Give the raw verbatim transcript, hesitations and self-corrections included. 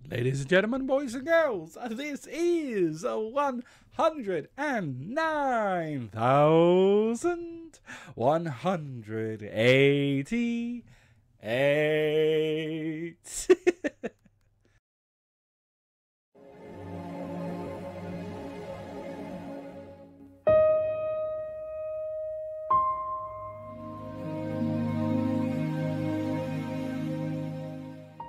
Ladies and gentlemen, boys and girls, this is one hundred nine thousand one hundred eighty-eight.